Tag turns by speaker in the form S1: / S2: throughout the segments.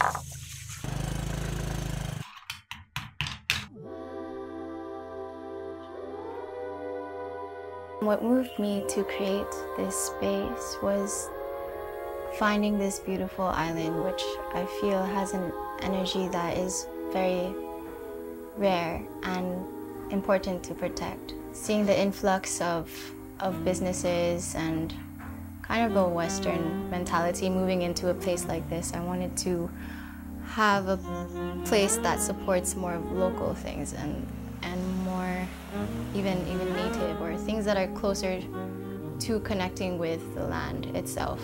S1: What moved me to create this space was finding this beautiful island, which I feel has an energy that is very rare and important to protect. Seeing the influx of businesses and kind of a Western mentality moving into a place like this, I wanted to have a place that supports more of local things and more even native, or things that are closer to connecting with the land itself.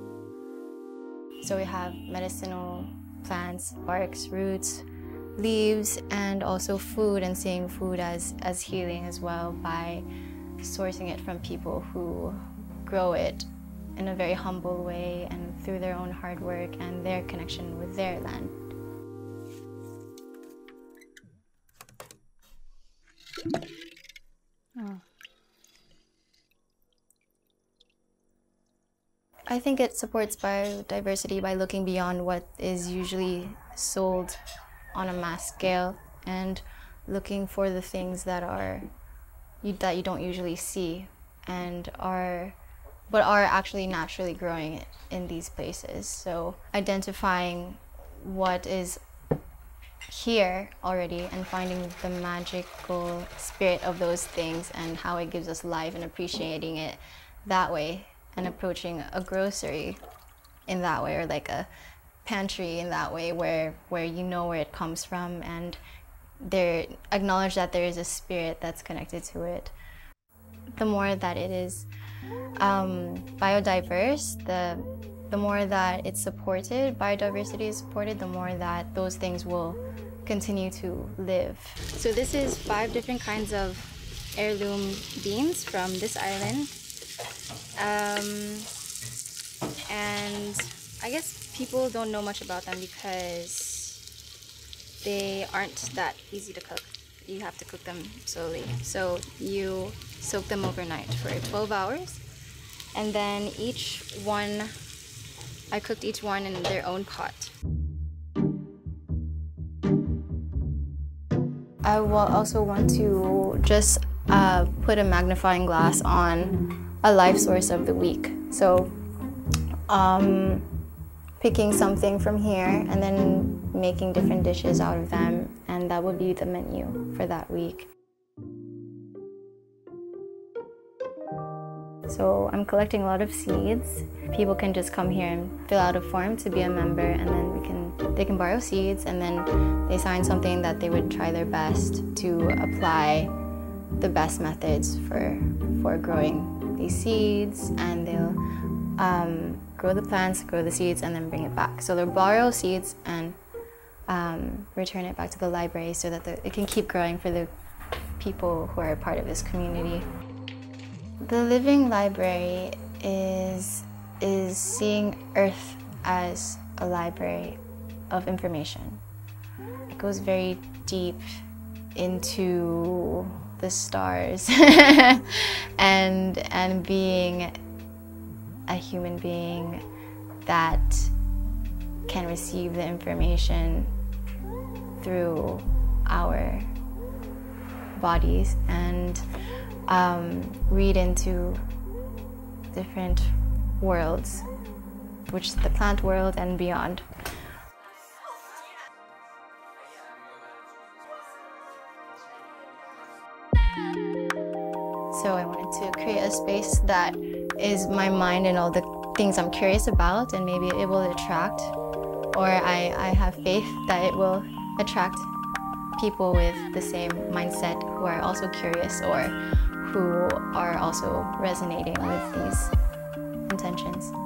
S1: So we have medicinal plants, barks, roots, leaves, and also food, and seeing food as healing as well by sourcing it from people who grow it in a very humble way and through their own hard work and their connection with their land. Oh. I think it supports biodiversity by looking beyond what is usually sold on a mass scale and looking for the things that that you don't usually see and are actually naturally growing in these places. So identifying what is here already and finding the magical spirit of those things and how it gives us life and appreciating it that way, and approaching a grocery in that way, or like a pantry in that way, where you know where it comes from and acknowledge that there is a spirit that's connected to it. The more that it is biodiverse, the more that it's supported, biodiversity is supported, the more that those things will continue to live. So this is 5 different kinds of heirloom beans from this island. And I guess people don't know much about them because they aren't that easy to cook. You have to cook them slowly. So you soak them overnight for 12 hours. And then I cooked each one in their own pot. I will also want to just put a magnifying glass on a life source of the week. So picking something from here and then making different dishes out of them, and that would be the menu for that week. So I'm collecting a lot of seeds. People can just come here and fill out a form to be a member, and then they can borrow seeds, and then they sign something that they would try their best to apply the best methods for growing these seeds, and they'll grow the plants, grow the seeds, and then bring it back. So they'll borrow seeds and return it back to the library so that it can keep growing for the people who are a part of this community. The living library is seeing Earth as a library of information. It goes very deep into the stars and being a human being that can receive the information through our bodies and read into different worlds, which is the plant world and beyond. So I wanted to create a space that is my mind and all the things I'm curious about, and maybe it will attract, or I have faith that it will attract people with the same mindset who are also curious or who are also resonating with these intentions.